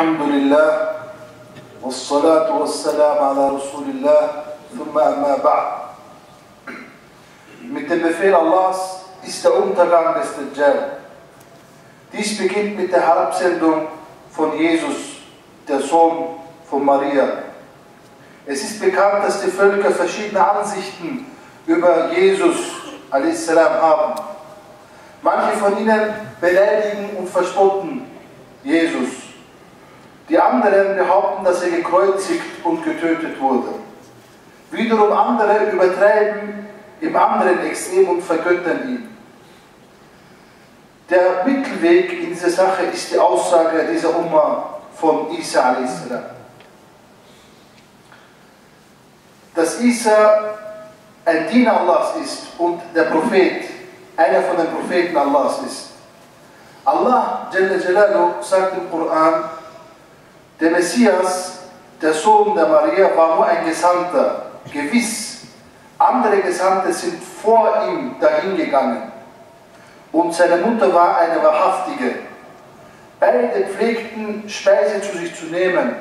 الحمد لله والصلاة والسلام على رسول الله ثم أما بعد. Mit dem Befehl Allahs ist der Untergang des Dajjal. Dies beginnt mit der Herabsendung von Jesus, der Sohn von Maria. Es ist bekannt, dass die Völker verschiedene Ansichten über Jesus a.s. haben. Manche von ihnen beleidigen und verspotten Jesus. Die anderen behaupten, dass er gekreuzigt und getötet wurde. Wiederum andere übertreiben im anderen Extrem und vergöttern ihn. Der Mittelweg in dieser Sache ist die Aussage dieser Umma von Isa a.s. Dass Isa ein Diener Allahs ist und der Prophet, einer von den Propheten Allahs ist. Allah Jalla Jalaluhu sagt im Koran, der Messias, der Sohn der Maria, war nur ein Gesandter. Gewiss, andere Gesandte sind vor ihm dahin gegangen. Und seine Mutter war eine Wahrhaftige. Beide pflegten, Speise zu sich zu nehmen.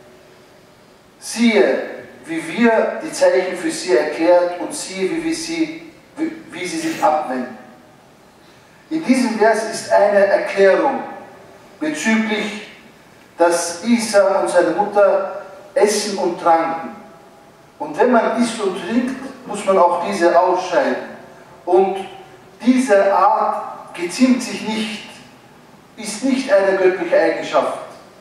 Siehe, wie wir die Zeichen für sie erklärt und siehe, wie sie sich abwenden. In diesem Vers ist eine Erklärung bezüglich, dass Isa und seine Mutter essen und tranken. Und wenn man isst und trinkt, muss man auch diese ausscheiden. Und diese Art geziemt sich nicht, ist nicht eine göttliche Eigenschaft.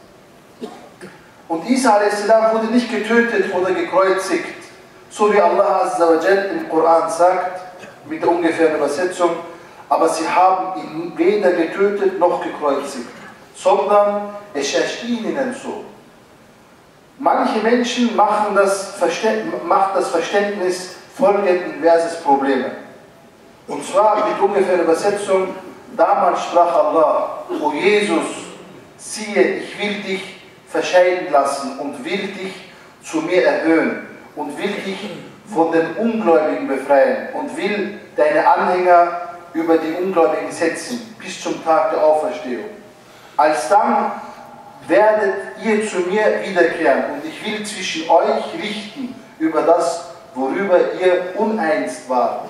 Und Isa a.s. wurde nicht getötet oder gekreuzigt, so wie Allah Azza wa Jal im Koran sagt, mit der ungefähren Übersetzung, aber sie haben ihn weder getötet noch gekreuzigt, sondern es erschien ihnen so. Manche Menschen macht das Verständnis folgenden Verses Probleme. Und zwar mit ungefähren Übersetzung, damals sprach Allah, O Jesus, siehe, ich will dich verscheiden lassen und will dich zu mir erhöhen und will dich von den Ungläubigen befreien und will deine Anhänger über die Ungläubigen setzen bis zum Tag der Auferstehung. Alsdann werdet ihr zu mir wiederkehren und ich will zwischen euch richten über das, worüber ihr uneins wart.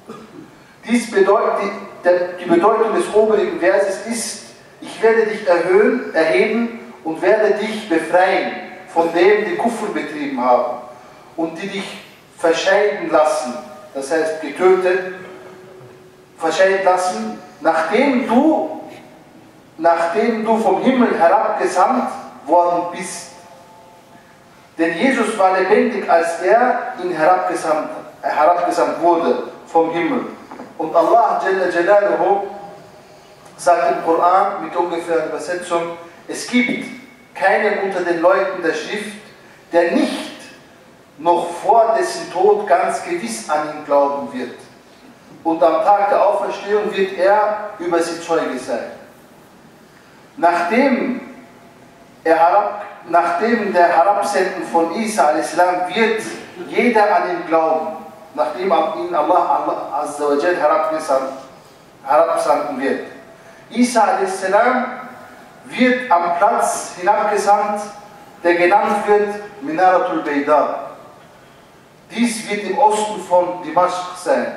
Die Bedeutung des oberigen Verses ist, ich werde dich erheben und werde dich befreien von dem, die Kufr betrieben haben und die dich verscheiden lassen, das heißt getötet, verscheiden lassen, nachdem du vom Himmel herabgesandt worden bist. Denn Jesus war lebendig, als er ihn herabgesandt wurde vom Himmel. Und Allah Jalla Jalaluhu sagt im Koran mit ungefährer Übersetzung, es gibt keinen unter den Leuten der Schrift, der nicht noch vor dessen Tod ganz gewiss an ihn glauben wird. Und am Tag der Auferstehung wird er über sie Zeuge sein. Nachdem der Herabsenden von Isa a.s. wird jeder an ihn glauben, nachdem ihn Allah Azza wa Jal herabsanden wird. Isa a.s. wird am Platz hinabgesandt, der genannt wird Minaratul Bayda. Dies wird im Osten von Dimashq sein.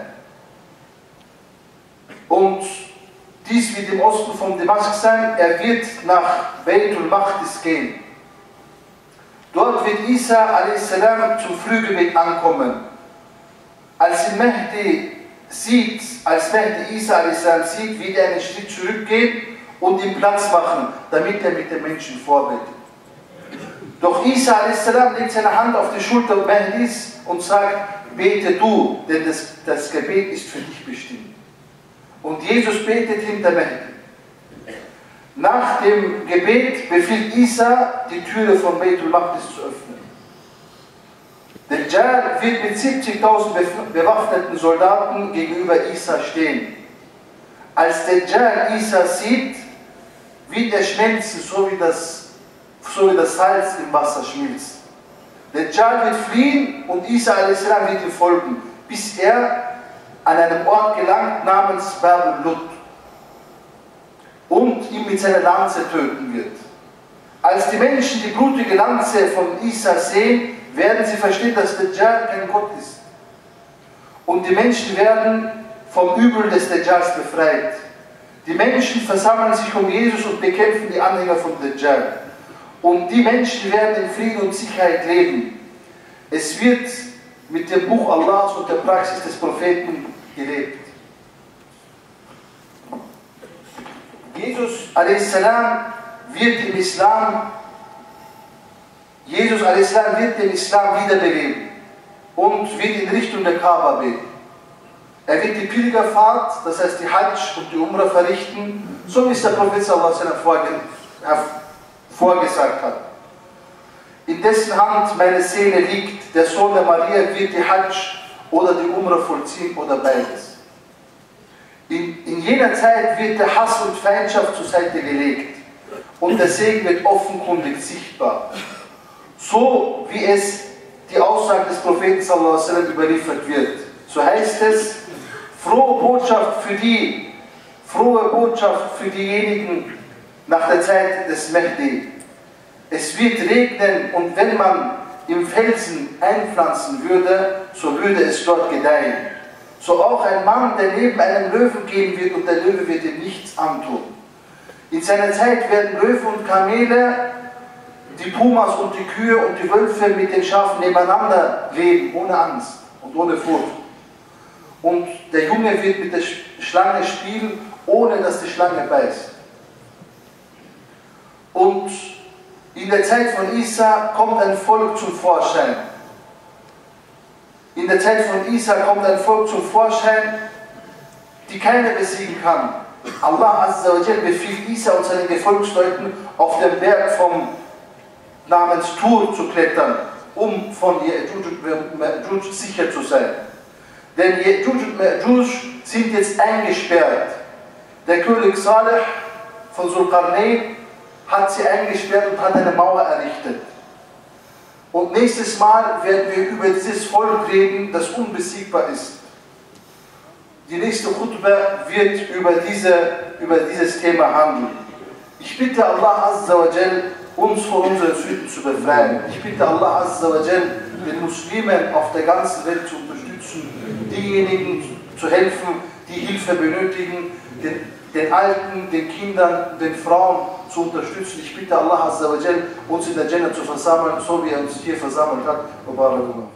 Und dies wird im Osten von Dimashq sein, er wird nach Beitul Maqdis gehen. Dort wird Isa a.s. zum Frühgebet ankommen. Als Mehdi Isa a.s. sieht, wird er einen Schritt zurückgehen und ihm Platz machen, damit er mit den Menschen vorbetet. Doch Isa a.s. legt seine Hand auf die Schulter Mehdis und sagt, bete du, denn das Gebet ist für dich bestimmt. Und Jesus betet hinter Mehdi. Nach dem Gebet befiehlt Isa, die Türe von Beitul Maqdis zu öffnen. Dajjal wird mit 70.000 bewaffneten Soldaten gegenüber Isa stehen. Als Dajjal Isa sieht, wird er schmelzen, so wie das Salz im Wasser schmilzt. Dajjal wird fliehen und Isa a.s. wird ihm folgen, bis er an einem Ort gelangt namens Babul Lut und ihn mit seiner Lanze töten wird. Als die Menschen die blutige Lanze von Isa sehen, werden sie verstehen, dass Dajjal kein Gott ist. Und die Menschen werden vom Übel des Dajjals befreit. Die Menschen versammeln sich um Jesus und bekämpfen die Anhänger von Dajjal. Und die Menschen werden in Frieden und Sicherheit leben. Es wird mit dem Buch Allahs und der Praxis des Propheten gelebt. Jesus a.s. wird den Islam wiederbeleben und wird in Richtung der Kaaba beten. Er wird die Pilgerfahrt, das heißt die Hajj und die Umrah verrichten, so wie es der Prophet vorgesagt hat. In dessen Hand meine Seele liegt, der Sohn der Maria wird die Hajj oder die Umrah vollziehen oder beides. In jener Zeit wird der Hass und Feindschaft zur Seite gelegt und der Segen wird offenkundig sichtbar. So wie es die Aussage des Propheten überliefert wird. So heißt es, frohe Botschaft für diejenigen nach der Zeit des Mehdi. Es wird regnen und wenn man im Felsen einpflanzen würde, so würde es dort gedeihen. So auch ein Mann, der neben einem Löwen gehen wird und der Löwe wird ihm nichts antun. In seiner Zeit werden Löwen und Kamele, die Pumas und die Kühe und die Wölfe mit den Schafen nebeneinander leben, ohne Angst und ohne Furcht. Und der Junge wird mit der Schlange spielen, ohne dass die Schlange beißt. Und in der Zeit von Isa kommt ein Volk zum Vorschein. In der Zeit von Isa kommt ein Volk zum Vorschein, die keiner besiegen kann. Allah Azza wa Jal befiehlt Isa und seinen Gefolgsleuten, auf den Berg namens Tur zu klettern, um von Ya'juj und Ma'juj sicher zu sein. Denn Ya'juj und Ma'juj sind jetzt eingesperrt. Der König Saleh von Zulqarnain hat sie eingesperrt und hat eine Mauer errichtet. Und nächstes Mal werden wir über dieses Volk reden, das unbesiegbar ist. Die nächste Khutbah wird über dieses Thema handeln. Ich bitte Allah Azza wa Jal, uns von unseren Sünden zu befreien. Ich bitte Allah Azza wa Jal, den Muslimen auf der ganzen Welt zu unterstützen, diejenigen zu helfen, die Hilfe benötigen, den Alten, den Kindern, den Frauen zu unterstützen. Ich bitte Allah Azza wa Jal, uns in der Jannah zu versammeln, so wie er uns hier versammelt hat.